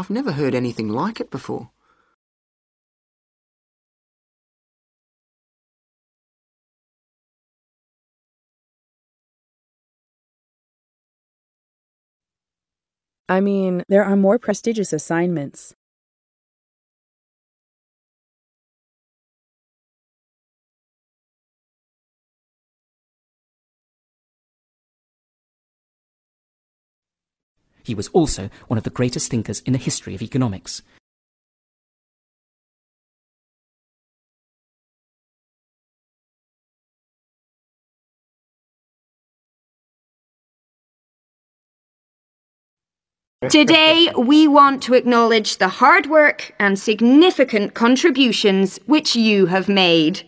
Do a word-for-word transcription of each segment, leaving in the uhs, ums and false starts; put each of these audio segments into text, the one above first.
I've never heard anything like it before. I mean, there are more prestigious assignments. He was also one of the greatest thinkers in the history of economics. Today, we want to acknowledge the hard work and significant contributions which you have made.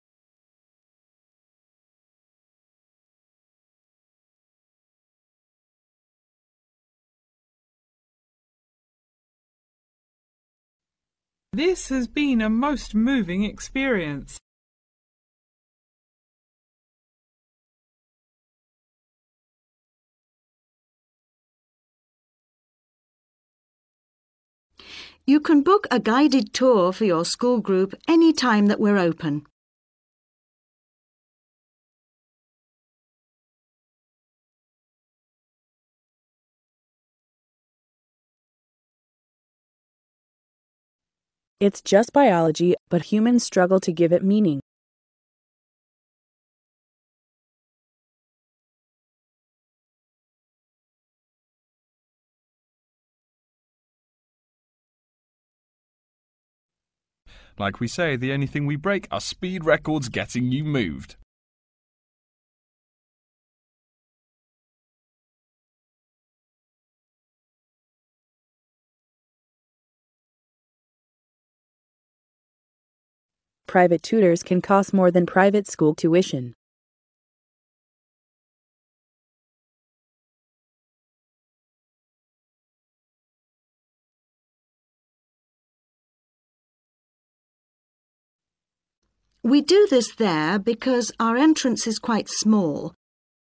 This has been a most moving experience. You can book a guided tour for your school group any time that we're open. It's just biology, but humans struggle to give it meaning. Like we say, the only thing we break are speed records getting you moved. Private tutors can cost more than private school tuition. We do this there because our entrance is quite small.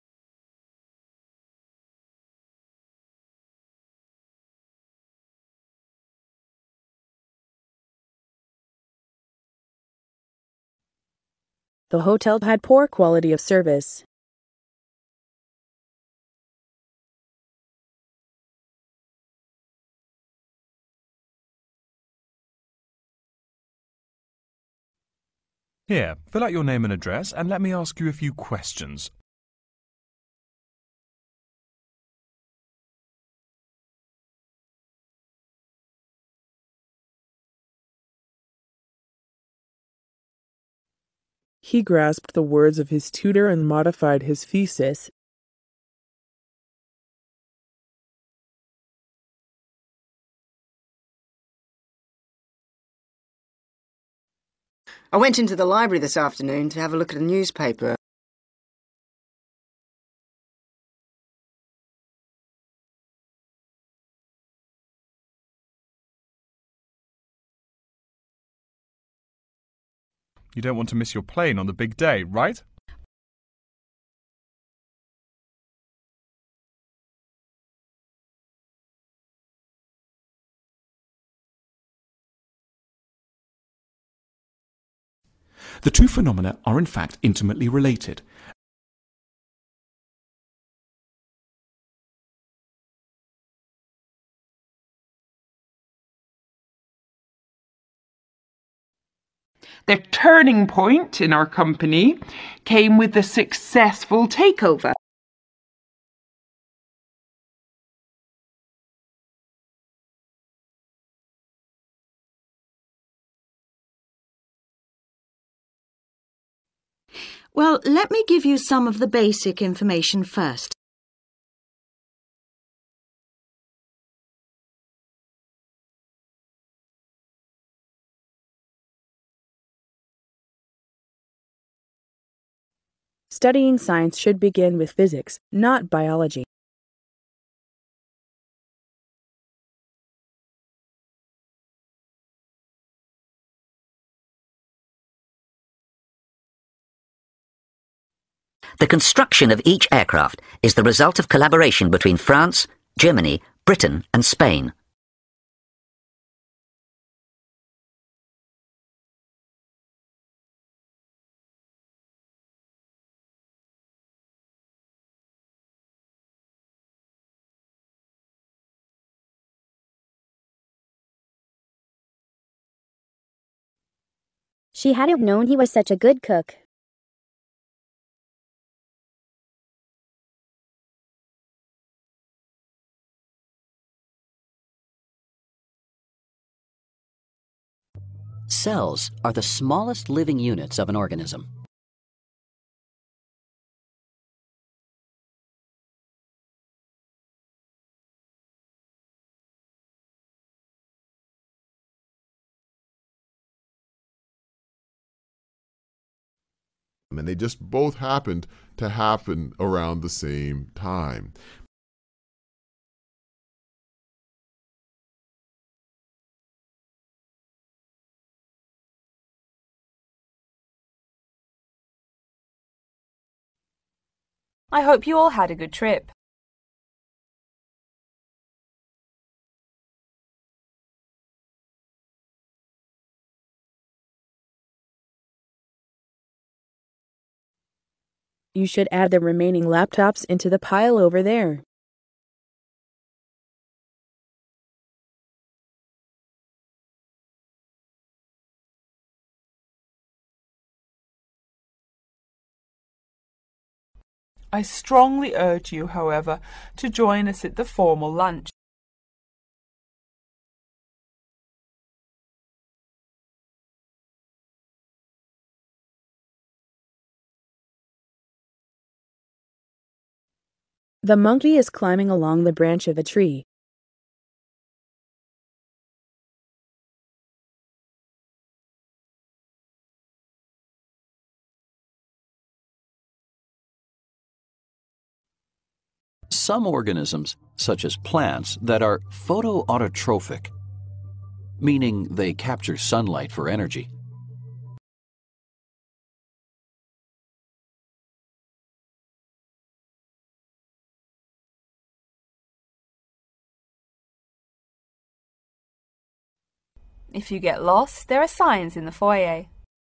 The hotel had poor quality of service. Here, fill out your name and address and let me ask you a few questions. He grasped the words of his tutor and modified his thesis. I went into the library this afternoon to have a look at a newspaper. You don't want to miss your plane on the big day, right? The two phenomena are in fact intimately related. The turning point in our company came with the successful takeover. Well, let me give you some of the basic information first. Studying science should begin with physics, not biology. The construction of each aircraft is the result of collaboration between France, Germany, Britain and Spain. She hadn't known he was such a good cook. Cells are the smallest living units of an organism. And they just both happened to happen around the same time. I hope you all had a good trip. You should add the remaining laptops into the pile over there. I strongly urge you, however, to join us at the formal lunch. The monkey is climbing along the branch of a tree. Some organisms, such as plants, that are photoautotrophic, meaning they capture sunlight for energy, If you get lost, there are signs in the foyer.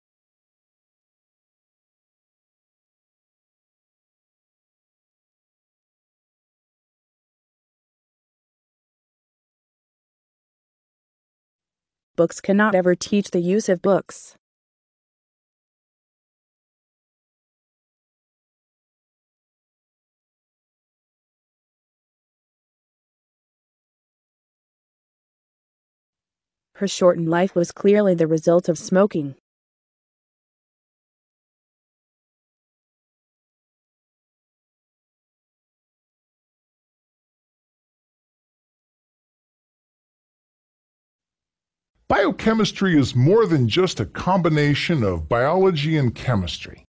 Books cannot ever teach the use of books. Her shortened life was clearly the result of smoking. Biochemistry is more than just a combination of biology and chemistry.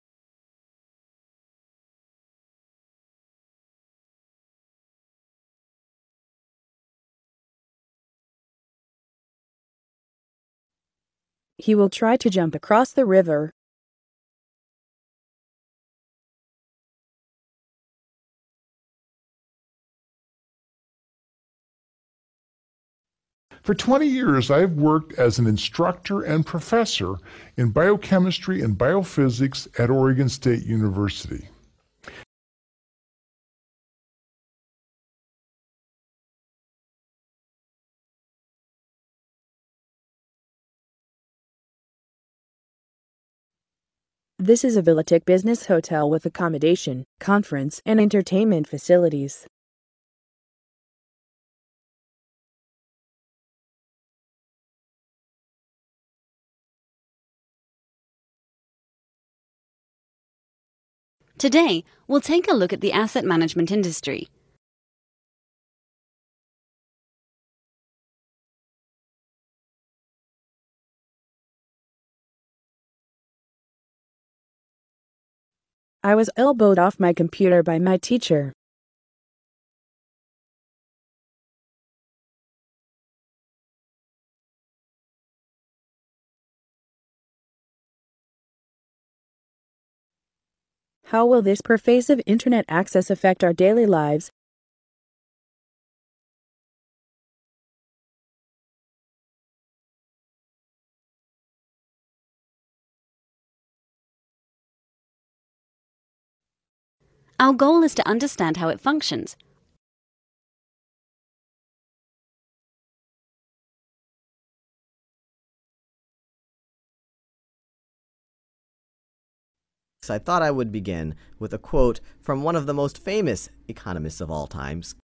He will try to jump across the river. For twenty years, I've worked as an instructor and professor in biochemistry and biophysics at Oregon State University. This is a Villatic business hotel with accommodation, conference, and entertainment facilities. Today, we'll take a look at the asset management industry. I was elbowed off my computer by my teacher. How will this pervasive internet access affect our daily lives? Our goal is to understand how it functions. I thought I would begin with a quote from one of the most famous economists of all times,